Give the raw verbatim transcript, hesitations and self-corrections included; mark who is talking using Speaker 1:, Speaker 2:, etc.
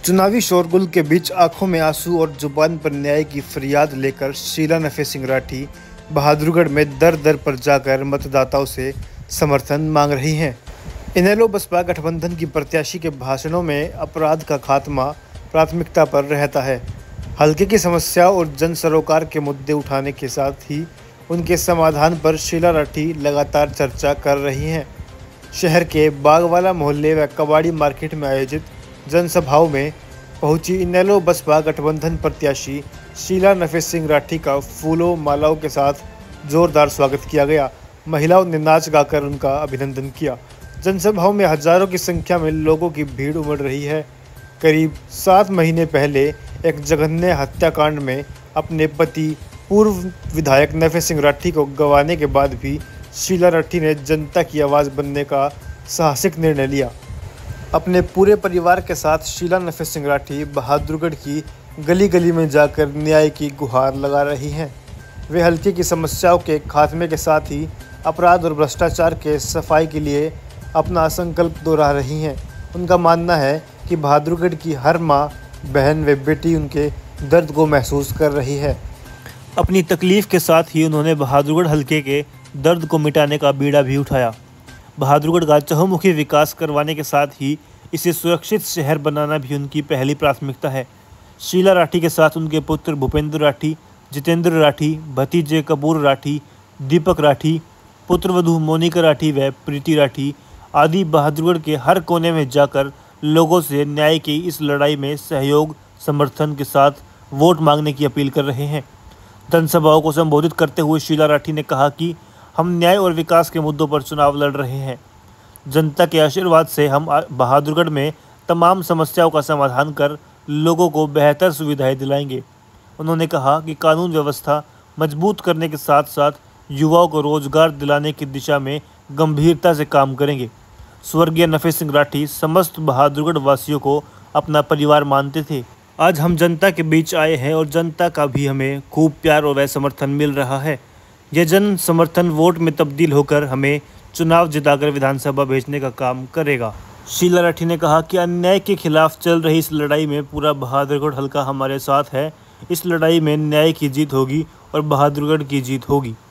Speaker 1: चुनावी शोरगुल के बीच आंखों में आंसू और जुबान पर न्याय की फरियाद लेकर शीला नफे सिंह राठी बहादुरगढ़ में दर दर पर जाकर मतदाताओं से समर्थन मांग रही हैं। इनेलो बसपा गठबंधन की प्रत्याशी के भाषणों में अपराध का खात्मा प्राथमिकता पर रहता है। हल्के की समस्या और जन सरोकार के मुद्दे उठाने के साथ ही उनके समाधान पर शीला राठी लगातार चर्चा कर रही हैं। शहर के बागवाला मोहल्ले व कबाड़ी मार्केट में आयोजित जनसभाओं में पहुंची इनेलो बसपा गठबंधन प्रत्याशी शीला नफे सिंह राठी का फूलों मालाओं के साथ जोरदार स्वागत किया गया। महिलाओं ने नाच गाकर उनका अभिनंदन किया। जनसभाओं में हजारों की संख्या में लोगों की भीड़ उमड़ रही है। करीब सात महीने पहले एक जघन्य हत्याकांड में अपने पति पूर्व विधायक नफे सिंह राठी को गंवाने के बाद भी शीला राठी ने जनता की आवाज़ बनने का साहसिक निर्णय लिया। अपने पूरे परिवार के साथ शीला नफे सिंह राठी बहादुरगढ़ की गली गली में जाकर न्याय की गुहार लगा रही हैं। वे हल्के की समस्याओं के खात्मे के साथ ही अपराध और भ्रष्टाचार के सफाई के लिए अपना संकल्प दोहरा रही हैं। उनका मानना है कि बहादुरगढ़ की हर माँ, बहन व बेटी उनके दर्द को महसूस कर रही है। अपनी तकलीफ के साथ ही उन्होंने बहादुरगढ़ हल्के के दर्द को मिटाने का बीड़ा भी उठाया। बहादुरगढ़ का चहुमुखी विकास करवाने के साथ ही इसे सुरक्षित शहर बनाना भी उनकी पहली प्राथमिकता है। शीला राठी के साथ उनके पुत्र भूपेंद्र राठी, जितेंद्र राठी, भतीजे कपूर राठी, दीपक राठी, पुत्रवधू मोनिका राठी व प्रीति राठी आदि बहादुरगढ़ के हर कोने में जाकर लोगों से न्याय की इस लड़ाई में सहयोग समर्थन के साथ वोट मांगने की अपील कर रहे हैं। जनसभाओं को संबोधित करते हुए शीला राठी ने कहा कि हम न्याय और विकास के मुद्दों पर चुनाव लड़ रहे हैं। जनता के आशीर्वाद से हम बहादुरगढ़ में तमाम समस्याओं का समाधान कर लोगों को बेहतर सुविधाएं दिलाएंगे। उन्होंने कहा कि कानून व्यवस्था मजबूत करने के साथ साथ युवाओं को रोजगार दिलाने की दिशा में गंभीरता से काम करेंगे। स्वर्गीय नफे सिंह राठी समस्त बहादुरगढ़ वासियों को अपना परिवार मानते थे। आज हम जनता के बीच आए हैं और जनता का भी हमें खूब प्यार और समर्थन मिल रहा है। यह जन समर्थन वोट में तब्दील होकर हमें चुनाव जिताकर विधानसभा भेजने का काम करेगा। शीला राठी ने कहा कि अन्याय के खिलाफ चल रही इस लड़ाई में पूरा बहादुरगढ़ हल्का हमारे साथ है। इस लड़ाई में न्याय की जीत होगी और बहादुरगढ़ की जीत होगी।